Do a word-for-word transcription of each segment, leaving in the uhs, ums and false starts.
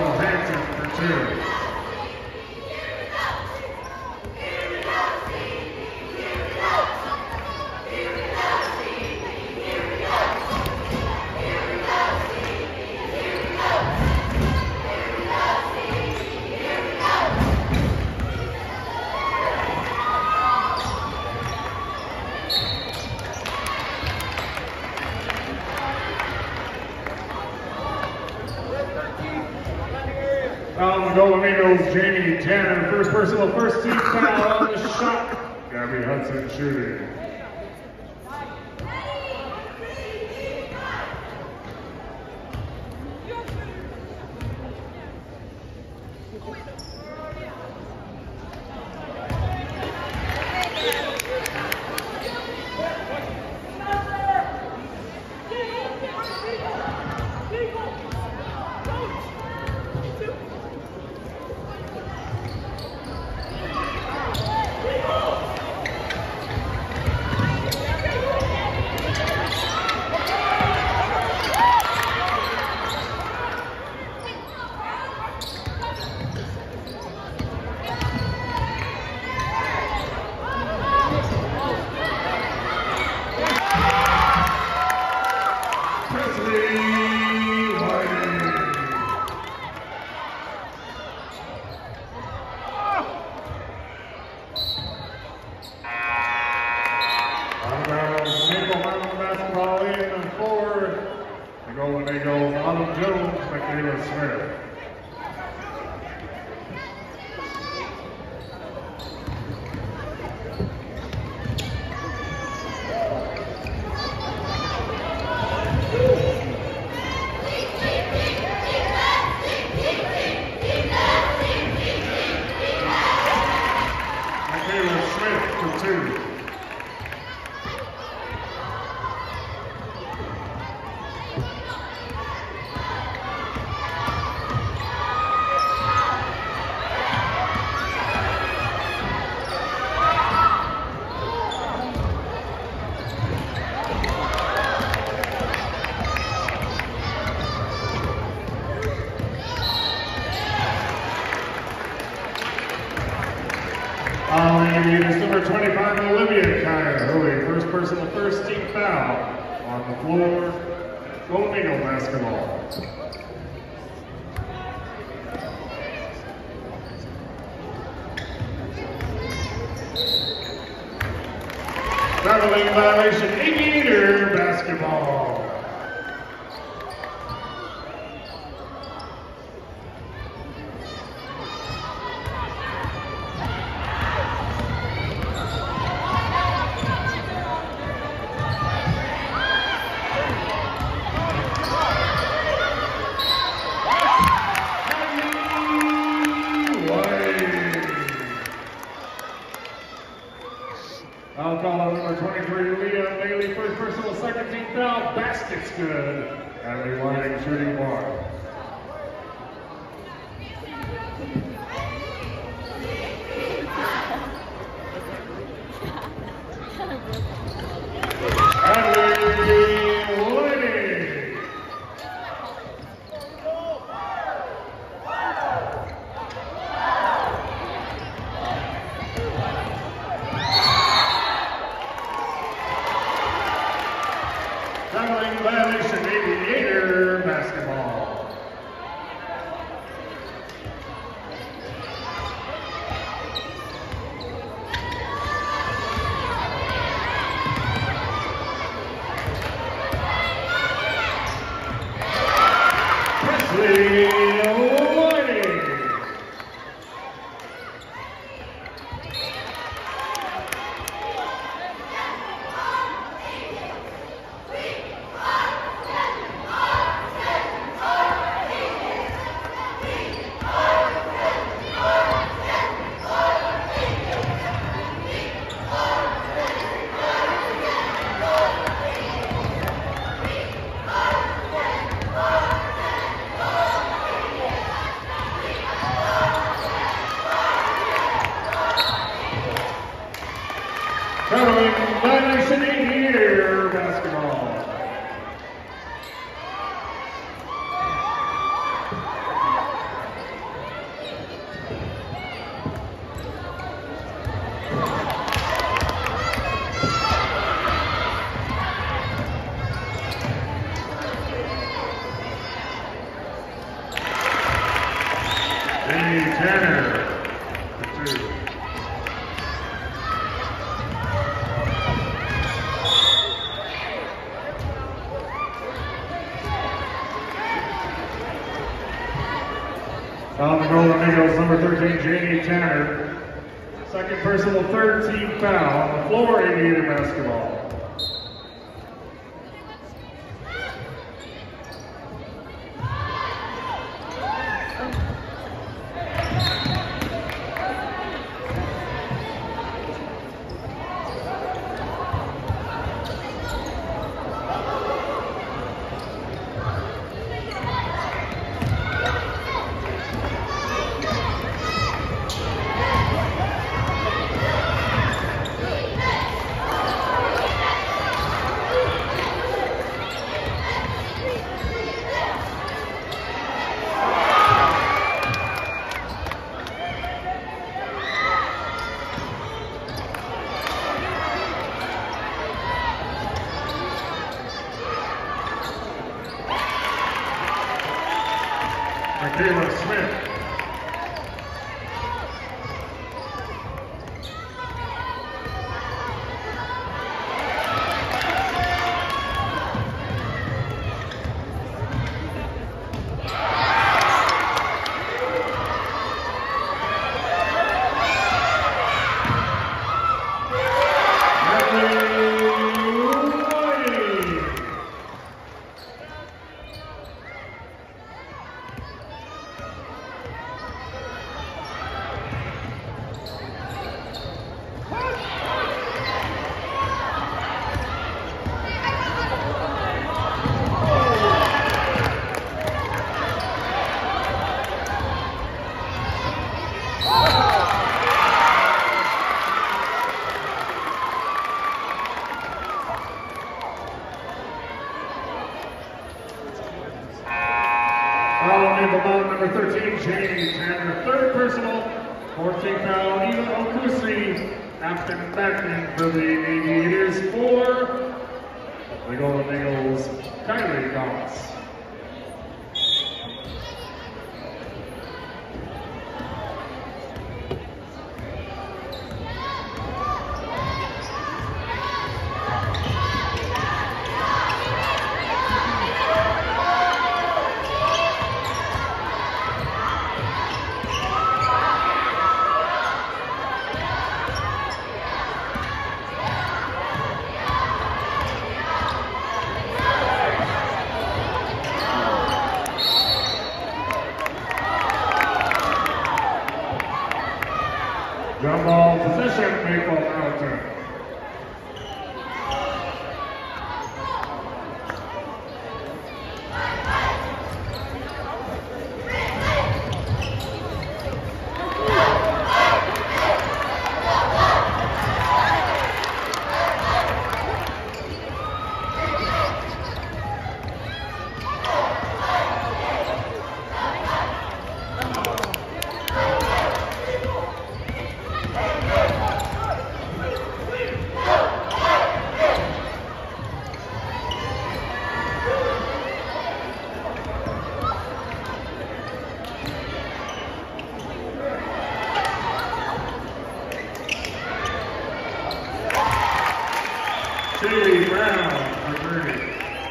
Hanson for two. Um, Golden Eagles, Jamie Tanner, first personal, first team foul on the shot. Gabby Hudson shooting. Basketball in for the Golden Eagles, Autumn Jones, Michaela Smith. Michaela Smith for two. It's number twenty-five, Olivia Kaya Hoey, first person, the first team foul on the floor. Golden Eagle basketball. Traveling violation, Aviator basketball. I'll call on number twenty-three, Leah Bailey, first personal, second team foul, basket's good. Emily Whiting shooting one. Emily Whiting. Traveling violation, Aviator basketball. Jamie Tanner, for two. On the Golden Eagles, number thirteen, Jamie Tanner. Second personal, third team foul on the floor, Aviator basketball. Michaela Smith. Number thirteen, Jamie Tanner, third personal, fourteenth foul, Eva Okusi, after backing for the Aviators for the Golden Eagles, Kylie Goss. Jump ball position, Maple Mountain. Haley Brown for Bernie.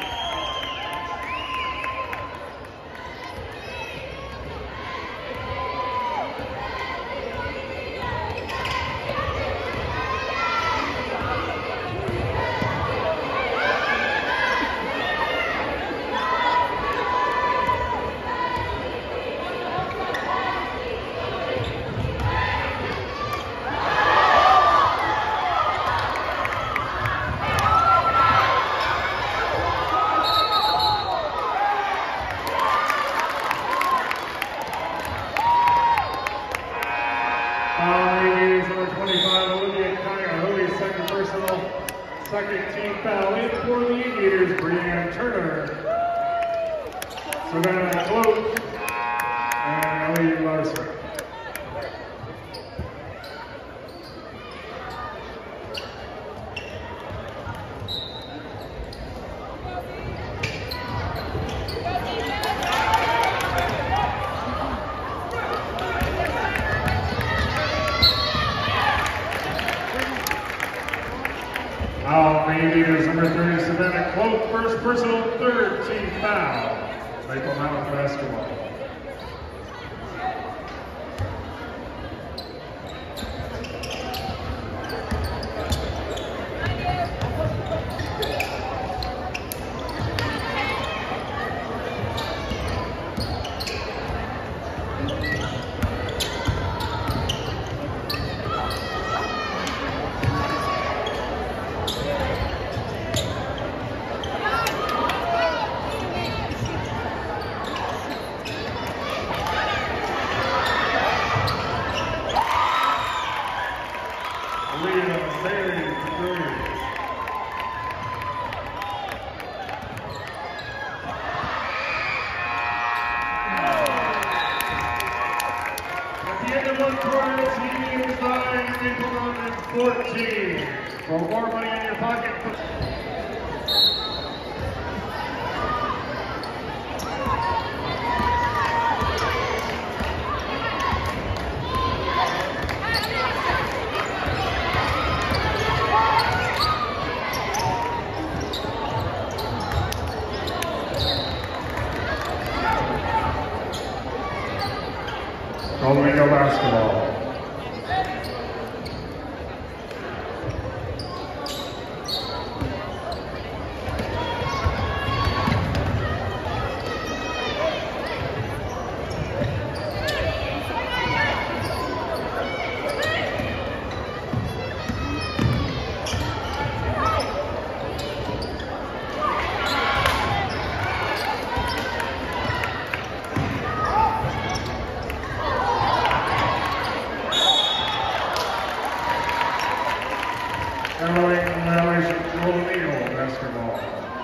Second team foul in for the Aviators, Brianne Turner, Savannah Cloak, and Ellie Larson. the Aviators, number thirty, Savannah Cloak, first personal, third team foul. Maple Mountain Basketball. fourteen. For more money in your pocket. Golden Eagle Basketball. Golden Eagle Basketball.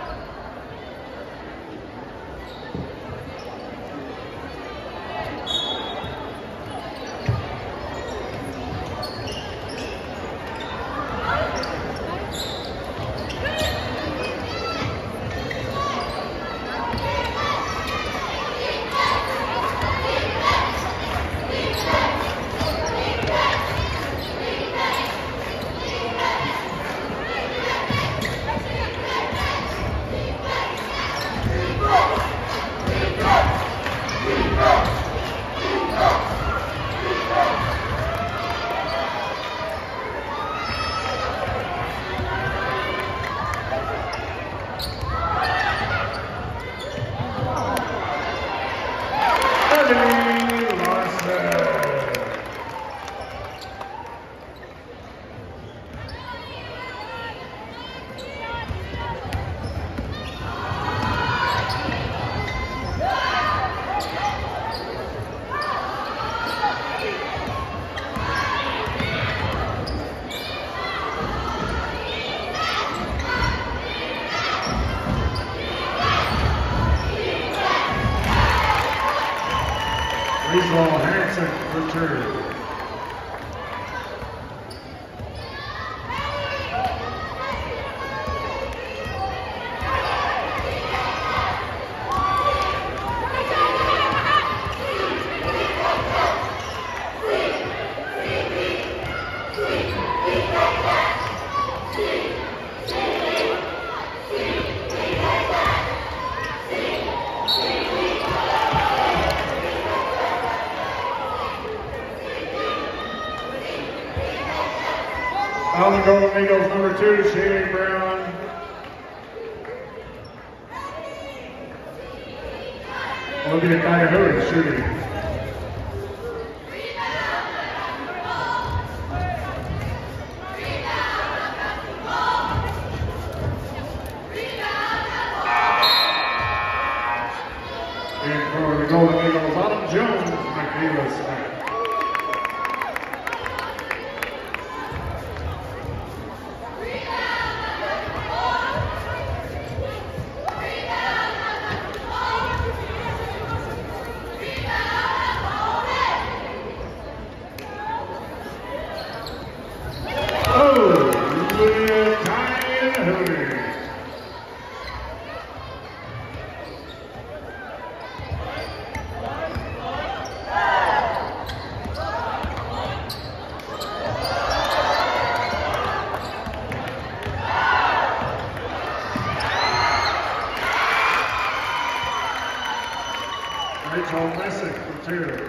Ball Hansen return. On the Golden Eagles, number two, Shaylee Brown. Olivia Coyote shooting. And for the Golden Eagles, Autumn Jones, Michaela Smith. Yeah. two.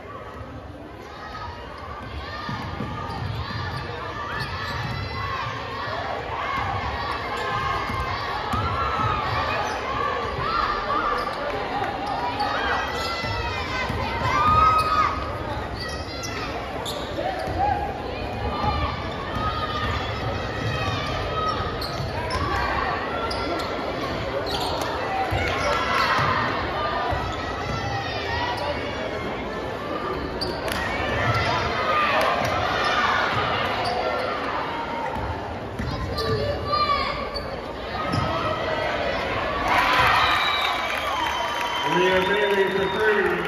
Leah Bailey for three.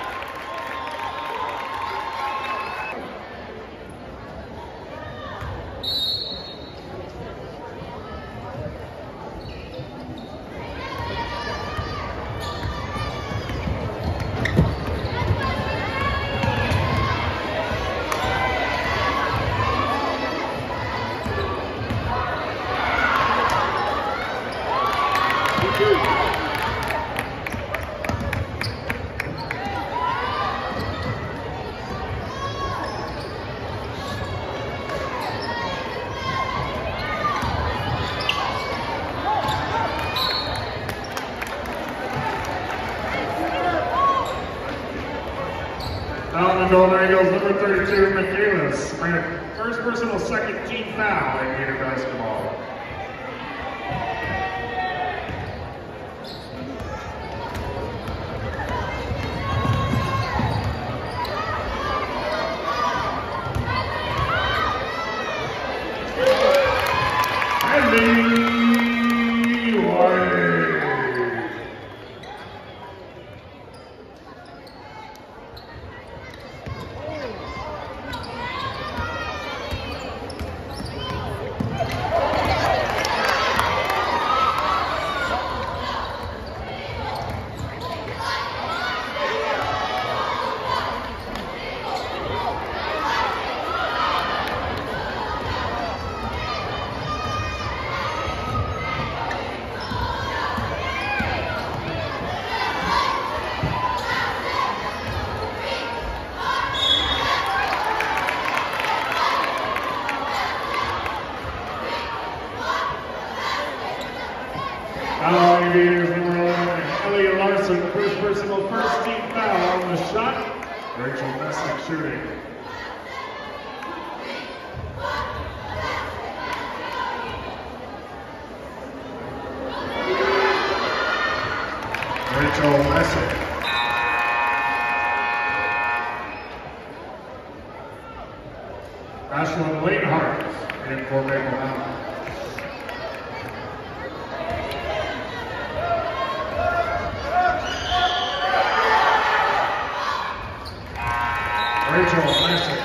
Out in the Golden Eagles, number thirty-two, Michaelis. First personal, second team foul in Gator basketball. Andy White. Now Aviators number eleven, Elliot Larson, first personal, first team foul on the shot. Rachel Messick shooting. Rachel Messick. Ashlyn Latenhart in for Maple Mountain. Rachel Messick.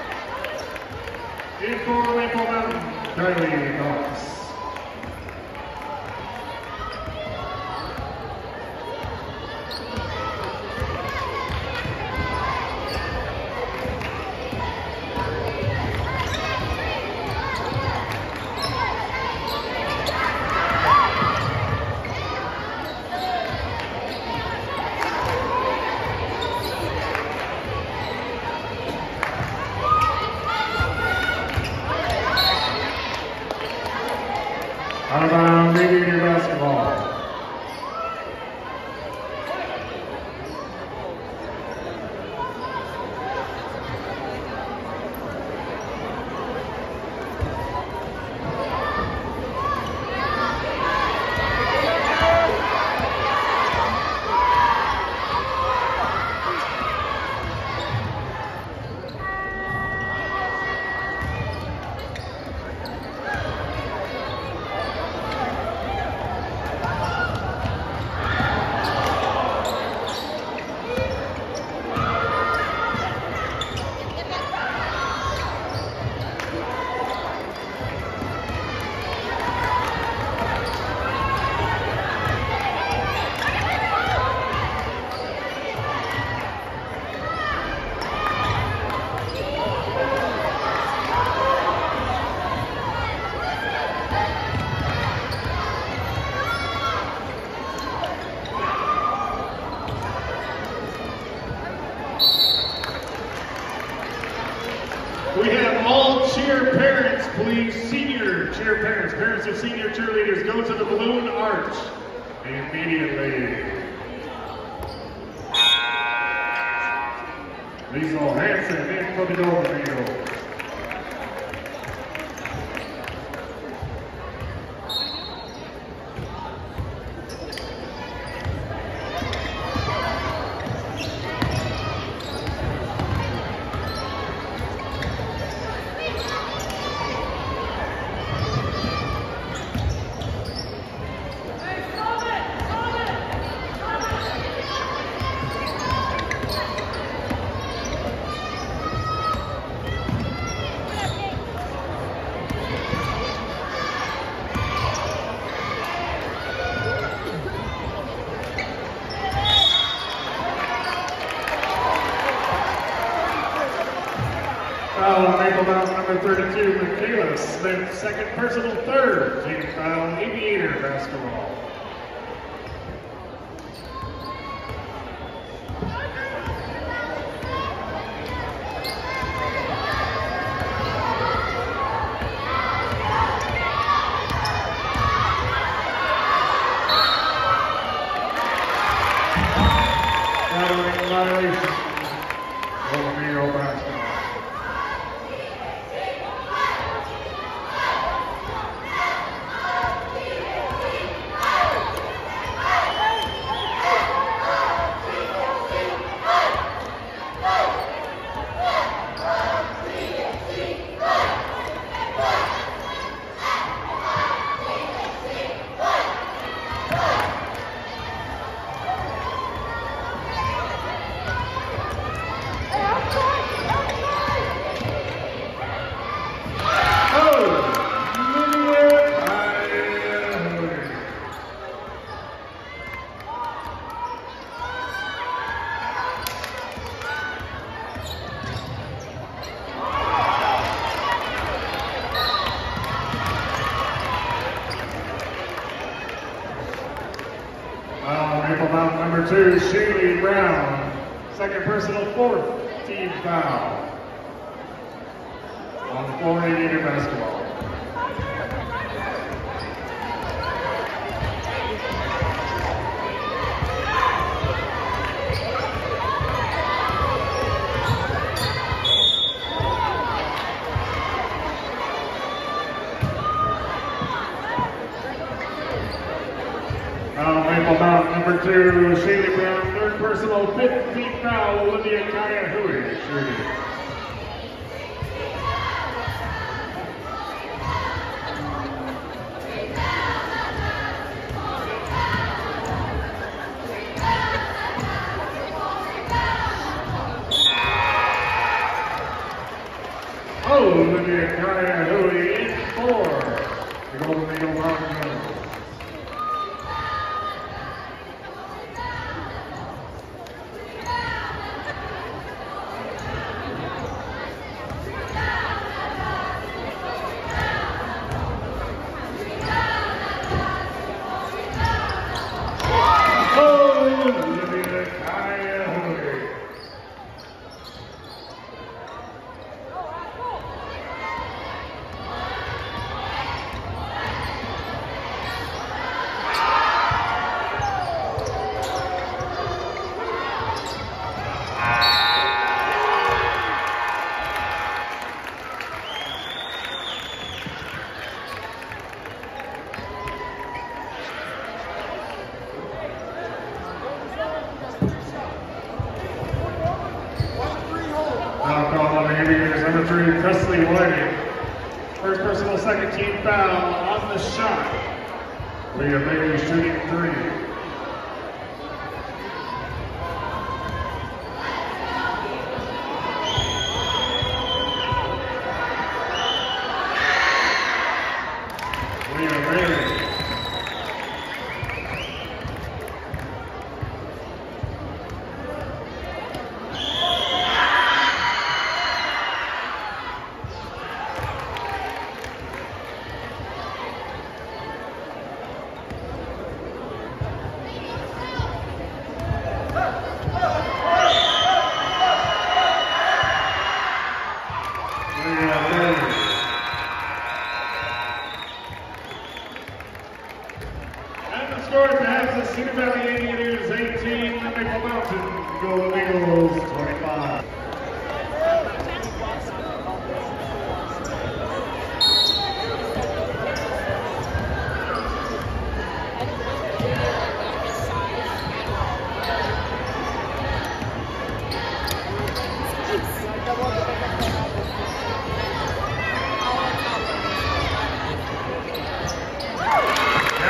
In for Maple Mountain, Kylie Knox. Out of bounds, Aviator basketball. all cheer parents, please, senior cheer parents, parents of senior cheerleaders, go to the balloon arch immediately. Liesl Hansen in for the gold medal. Foul on ankle bound number thirty-two, Michaela Smith, second personal, third team foul, Aviator basketball. Following violation, Romeo basketball. Ankle bound number two, Shaylee Brown, second personal, fourth team foul. On the floor, Aviator basketball. Foul, ankle bound number two, Shaylee Brown, third personal, fifth team foul, Olivia Kaya Hui, shooting. Olivia Kaya Hui in four. The Golden Eagle Mountain. Now called on the Aviators, number three, Presley Whiting. First personal, second team foul on the shot. Leah Bailey shooting three. Leah Bailey.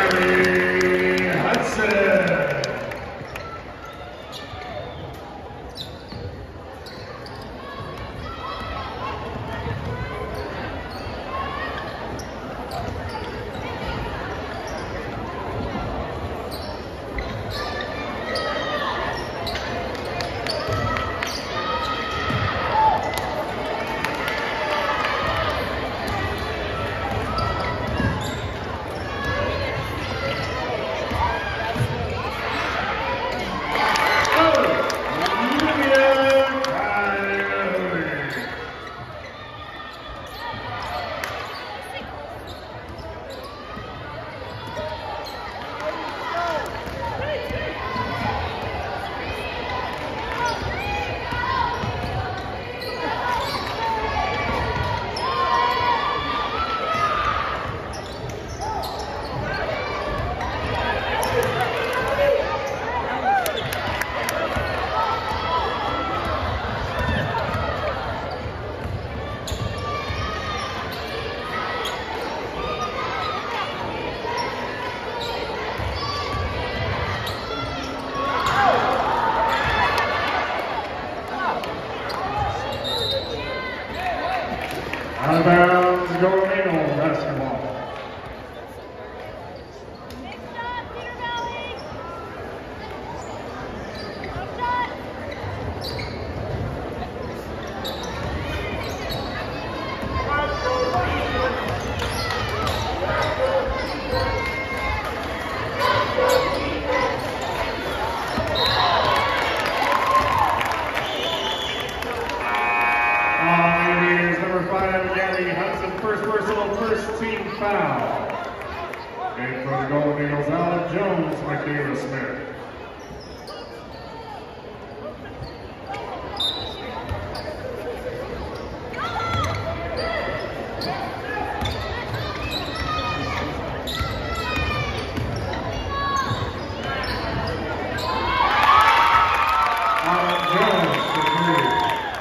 Gary Hudson. Out of bounds, Golden Eagle basketball. First personal, first team foul. And for the Golden Eagles, Alan Jones, Michaela Smith. Alan Jones for three.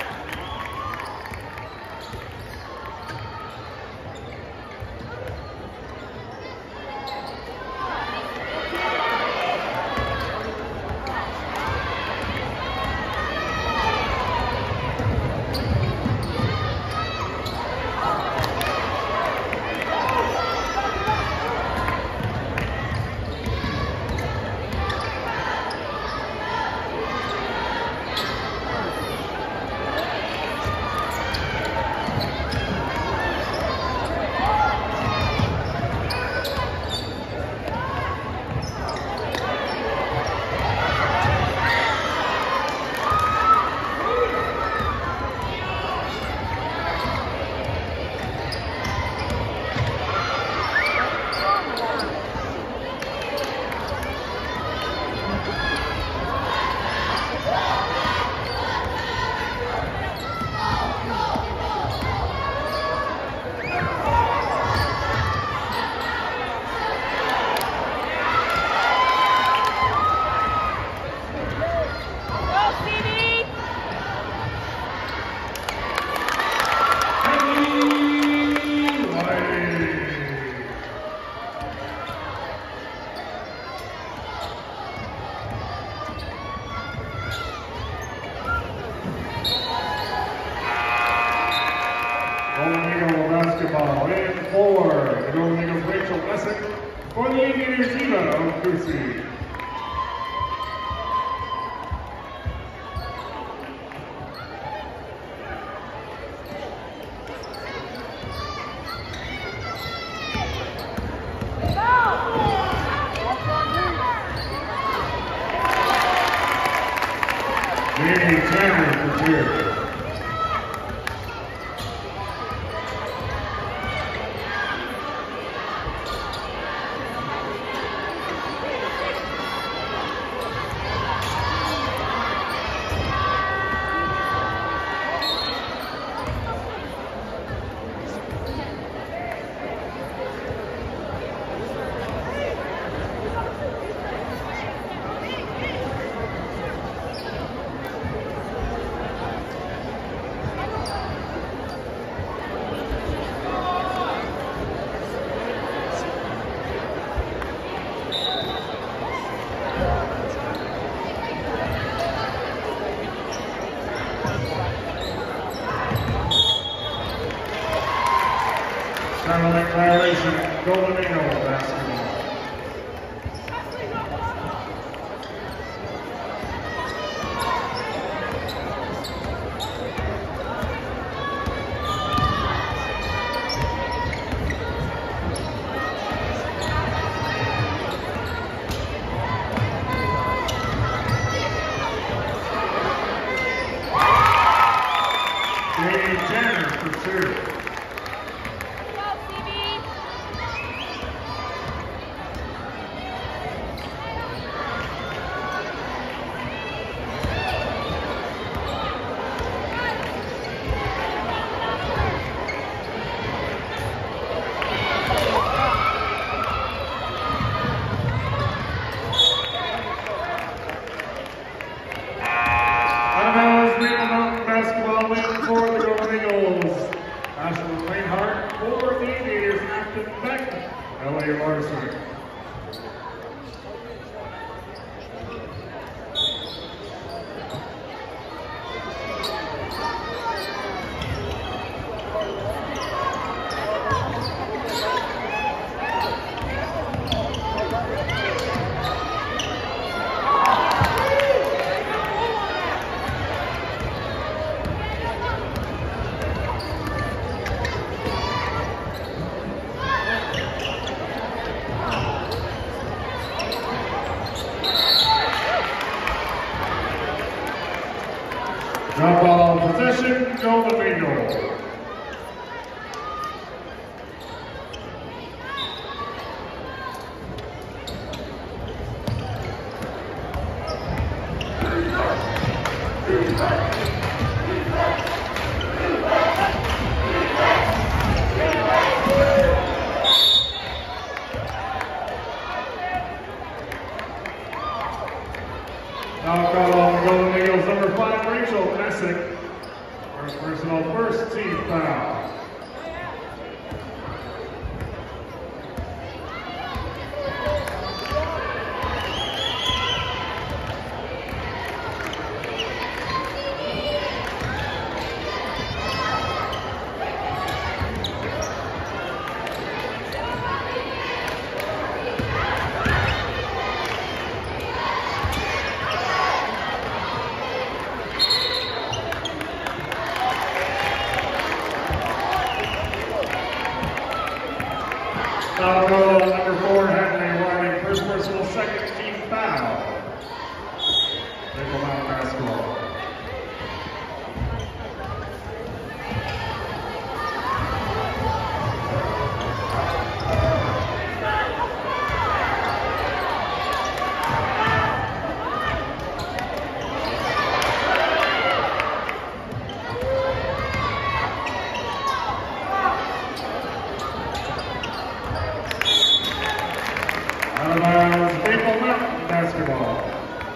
Golden Eagle basketball in four. The Golden Eagles Rachel Lessick for the Aviators Eva Okusi. Jamie Tanner for two. Traveling violation, Golden Eagle basketball. Tanner for two. Basketball win for the Golden Eagles. Ashland Plainhart for the Aviators, Afton Beck, L A Varsity. Drop ball possession, Golden Eagle. Now call on the Golden Eagles, number five, Rachel Messick. First personal, first team foul. Foul goal on number four, Henry Whiting. First personal, second team foul. Nickel Mountain basketball. Out of bounds, Maple Mountain basketball.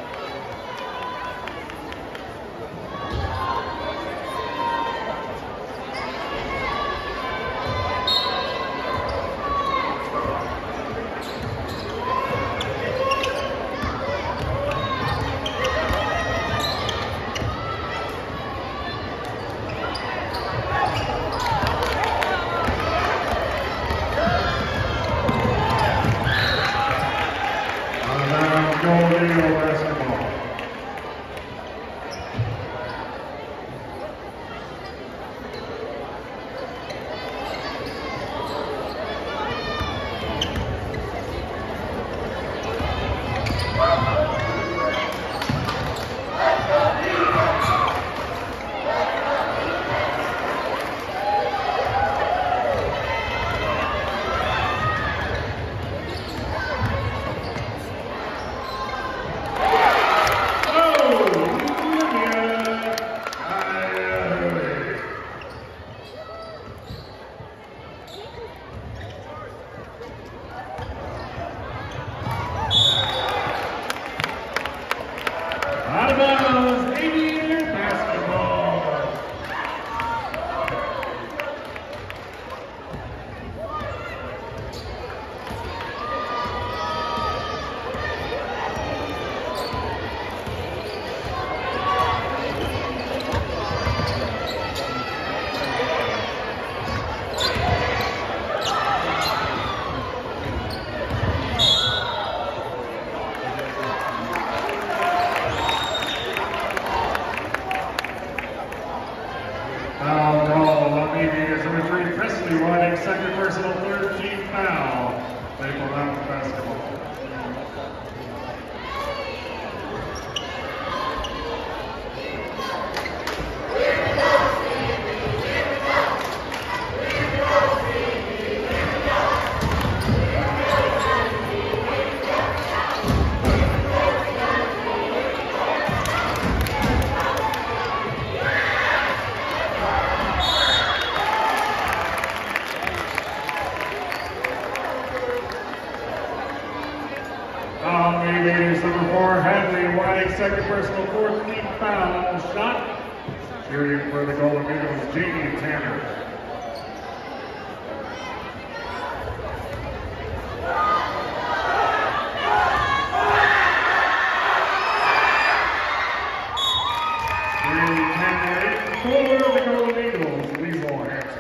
Golden Eagle basketball. Foul call on the Aviators, number three, Presley Whiting, second personal, third team foul. Maple Mountain Basketball. Number four, Hadley Whiting, second personal, fourth team foul on the shot. Cheering for the Golden Eagles, Jamie Tanner. Jamie Tanner for the Golden Eagles, Liesl Hansen.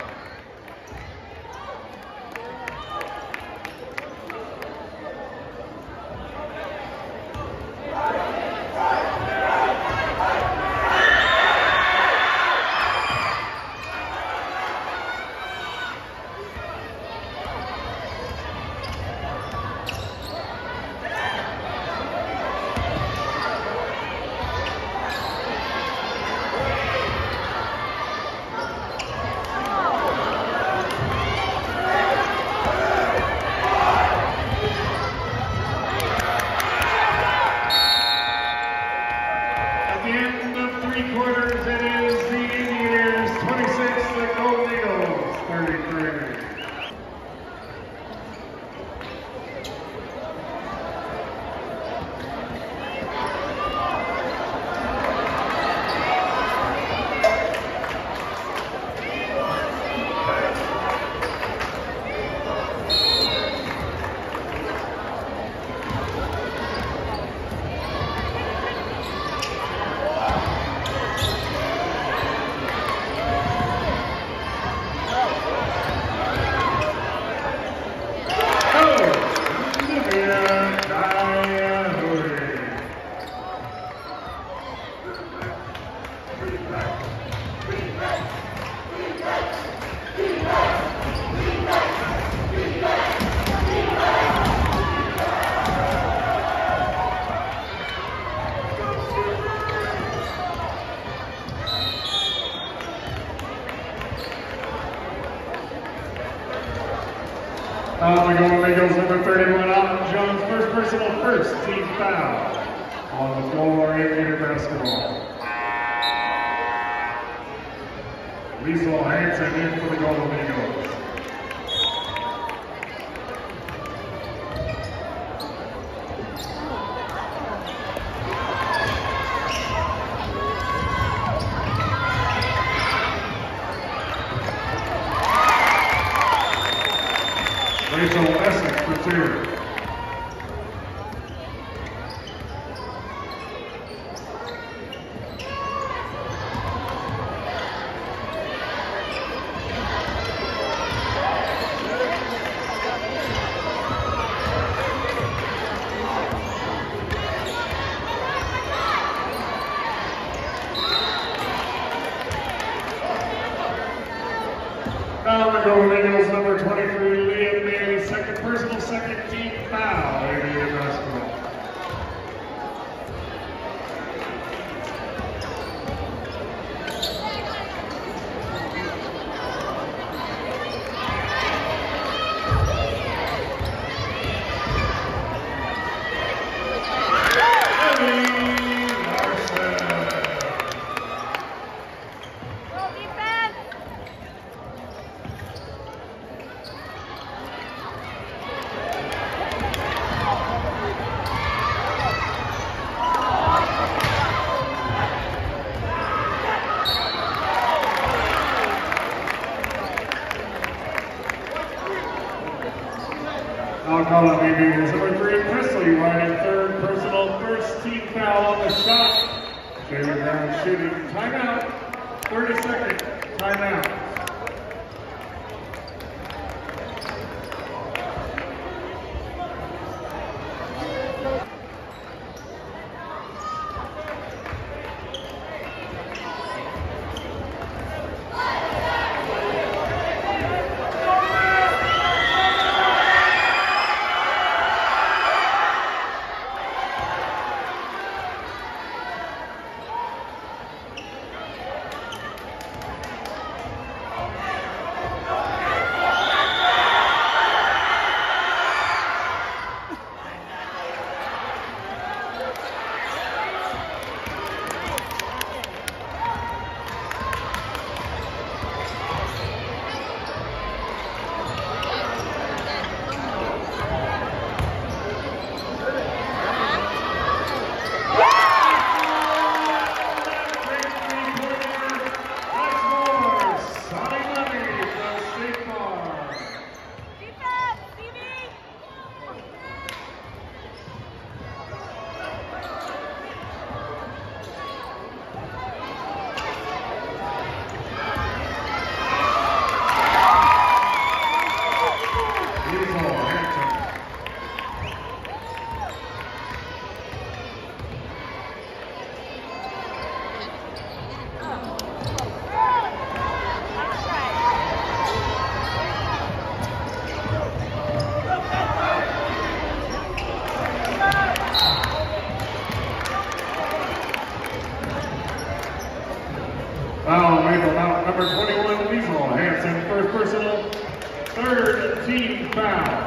Uh, the Golden Eagles, number thirty-one, Alton Jones, first personal, first team foul on the floor, Aviator basketball. Liesl Hansen in for the Golden Eagles. Rachel Essex for two. Now the Golden Eagles, number twenty-three, Liam Bailey, second personal, second team foul, Aviator basketball. I'll call up Aviators, number three, Presley Whiting, third personal, first team foul on the shot. Jalen Brown shooting, timeout, thirty second, timeout. Number twenty-one, Weasel Hansen, first personal, third team foul.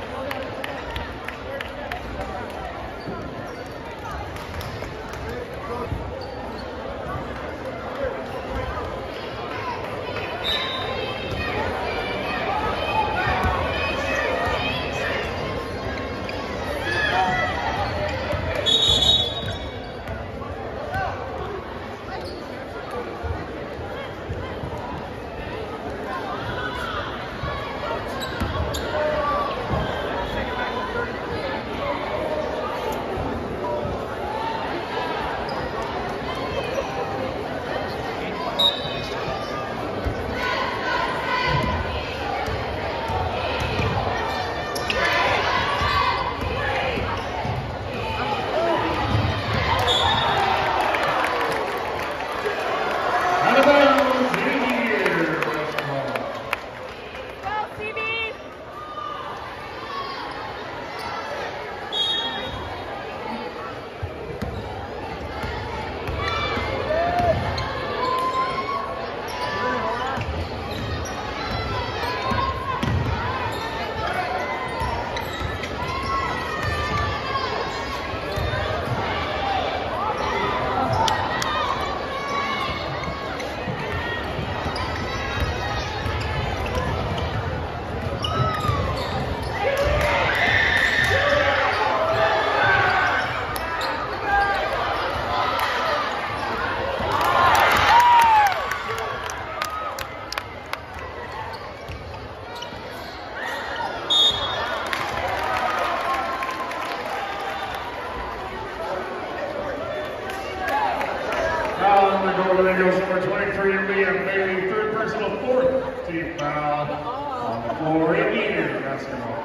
Number twenty-three, Liam Bailey, third personal, fourth team foul on the floor in Indian basketball.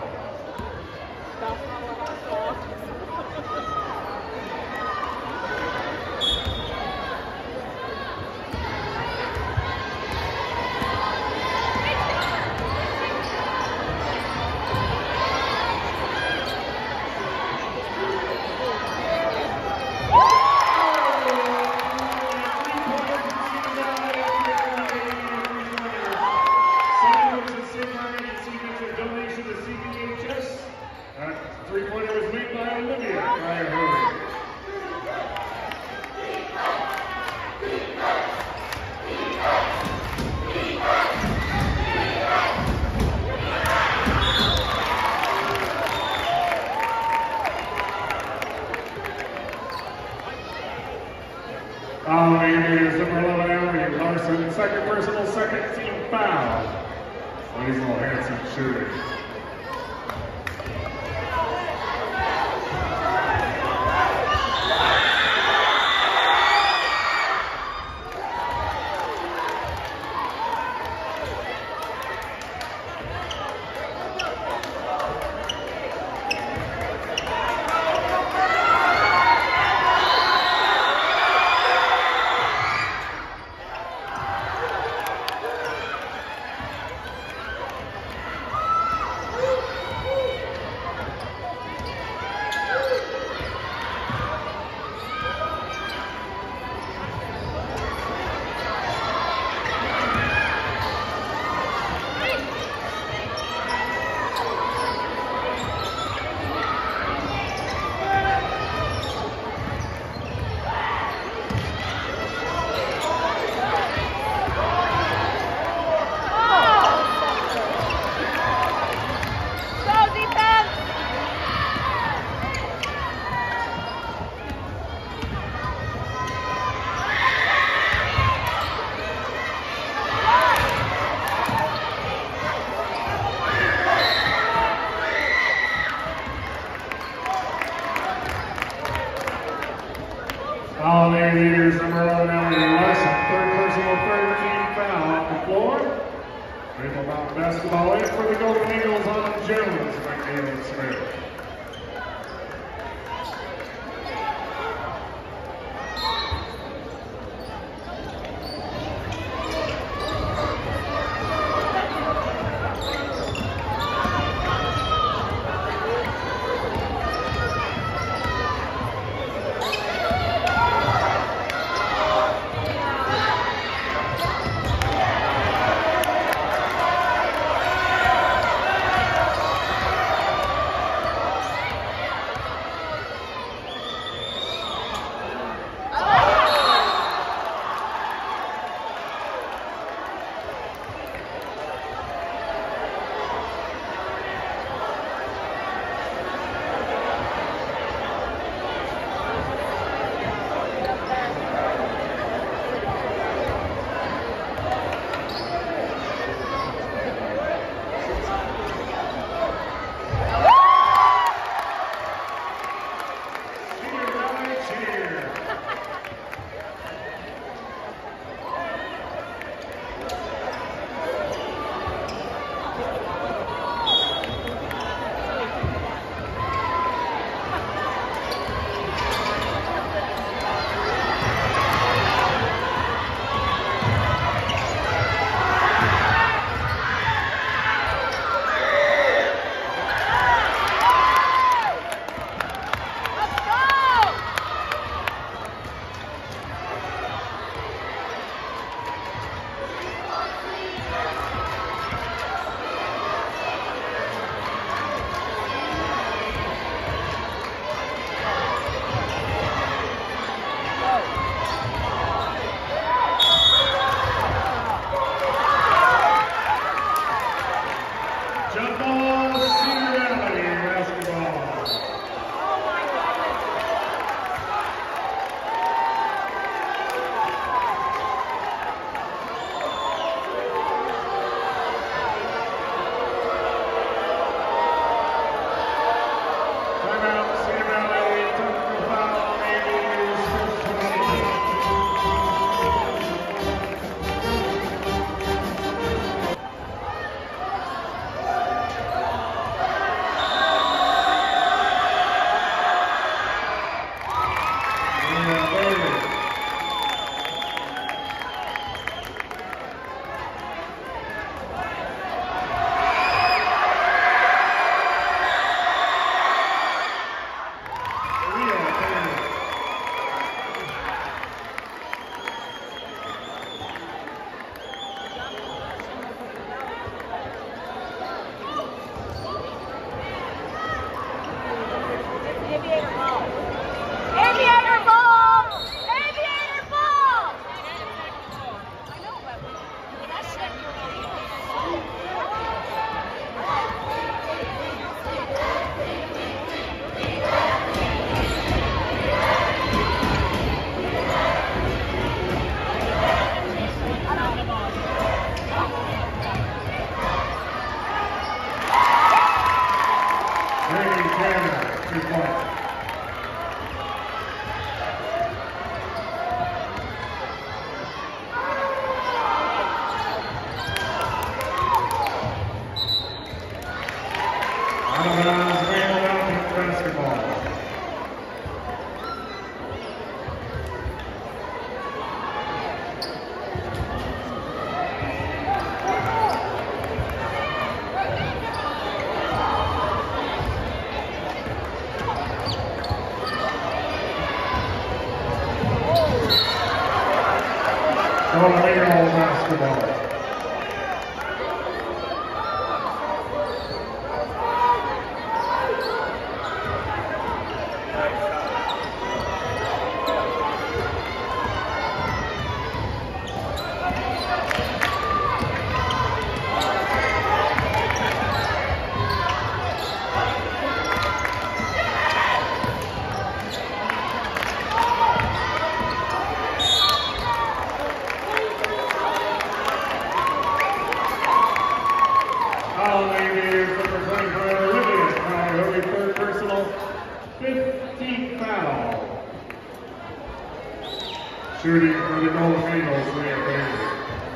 Three-pointer was made by Olivia Ryan Hurley. Following is number eleven, Emily Larson, second personal, second team foul. Weasel Hansen shooting. Following leaders, number eleven, Emily Larson, third personal, third team foul off the floor. Rainbow Mountain basketball in for the Golden Eagles on Jones by Caleb Smith. Out of Maple Mountain basketball. Tornado basketball. fifteenth foul. Shooting for the Golden Eagles, Leah Bailey.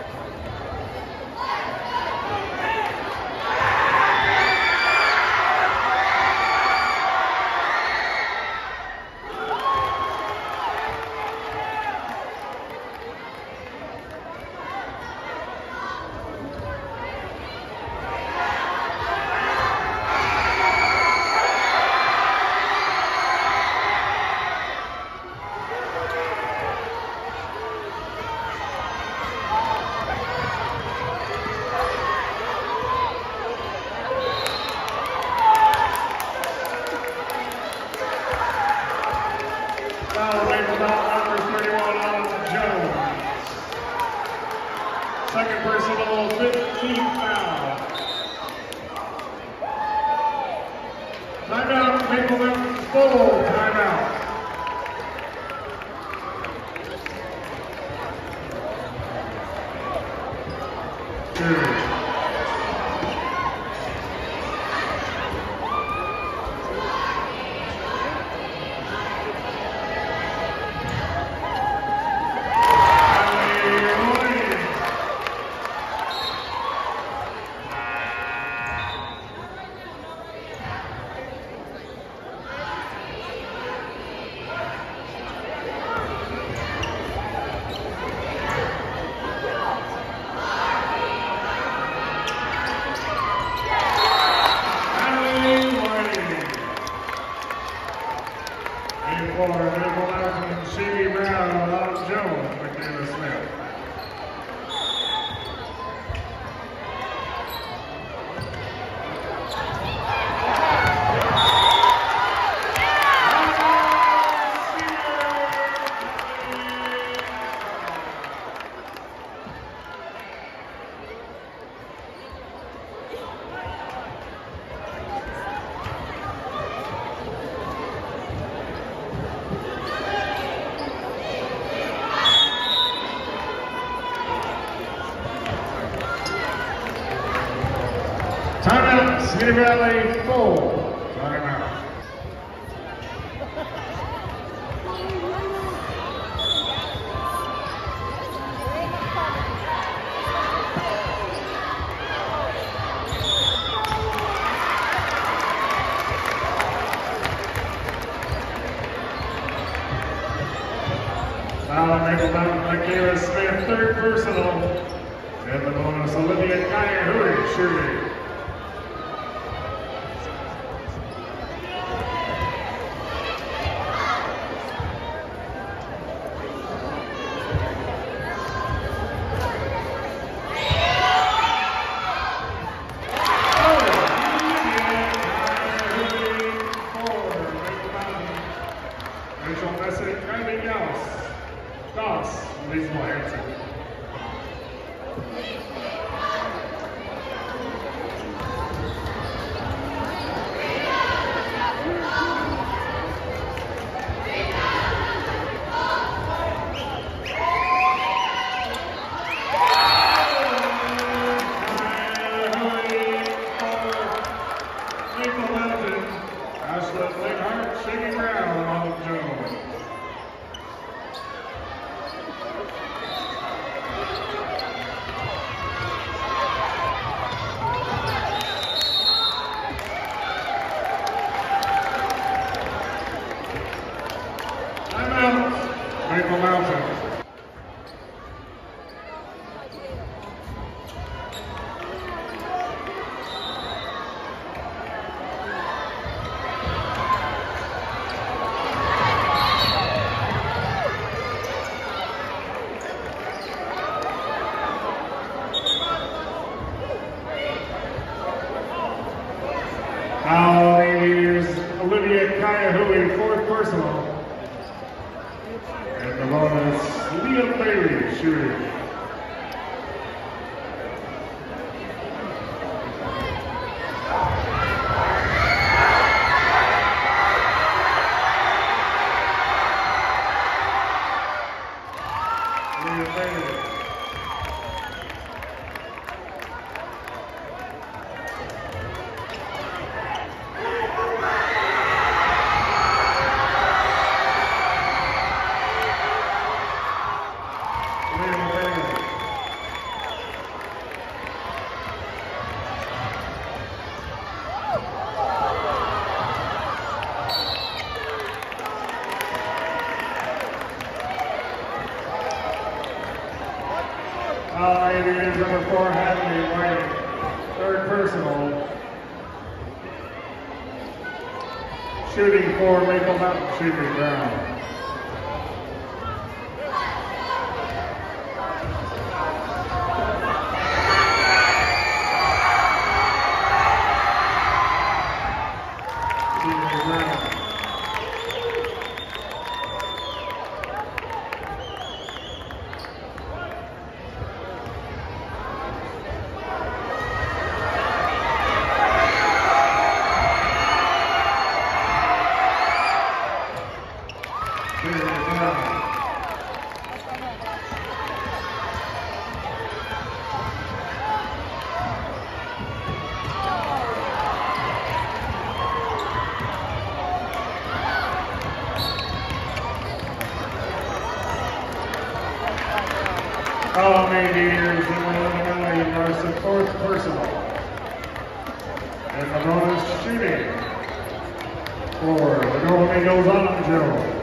Foul made about number thirty-one, Alan Jones. Second personal, fifteenth foul. Timeout, Maple Mountain full timeout. Two. For Maple Mountain, Shady Brown, Alan Jones, McKenna Smith. Timeout, City Valley full. Timeout. Foul on Maple Mountain, Michaela Smith, third personal. And the bonus, Olivia Kaya shooting. Rachel Messick, Kylie Gauss, Doss, Lisa Hansen. Josiah Huey, fourth personal. And the bonus, Liam Bailey shooting. Liam Bailey. Uh, it is number four, Hadley White, third personal. Shooting for Maple Mountain Shooting Ground. Shooting Ground. All Aviators in Illinois are fourth personal. And the bonus shooting for the Golden Eagles on Joe.